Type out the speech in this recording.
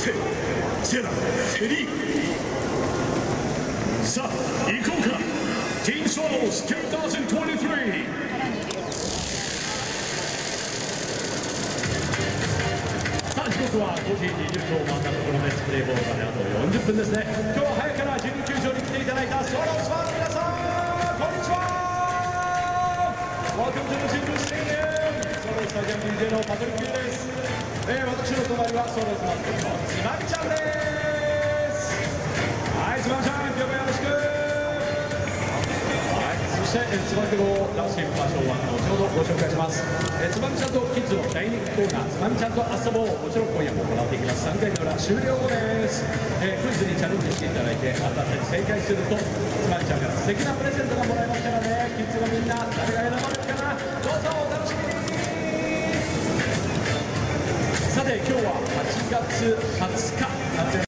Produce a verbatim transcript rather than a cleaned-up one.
セ、ジェラ、セリー。さあ行こうか。ティーンソローズにせんにじゅうさん。さあ時刻はごじにじゅっぷんを回ったところです。プレーボールまであとよんじゅっぷんですね。今日は早からじゅうに球場に来ていただいたスワローズファンの皆さん、こんにちは。 Welcome to the Simple Stadium。 スワローズスタジアム ディージェー のパトリックです。えー、私の隣はスワローズマスコットのつばみちゃんです。はい、つばみちゃん、今日もよろしく。はい、そしてつば九郎ランスケープ場所は後ほどご紹介します。えー、つばみちゃんとキッズの大人気コーナー、つばみちゃんと遊ぼう、もちろん今夜も行っていきます。さんかいの裏終了後です。えー、クイズにチャレンジしていただいて当たったり正解するとつばみちゃんから素敵なプレゼントがもらえますからね。キッズのみんな誰が選ばれるかな、どうぞお楽しみに。さて今日ははちがつはつか。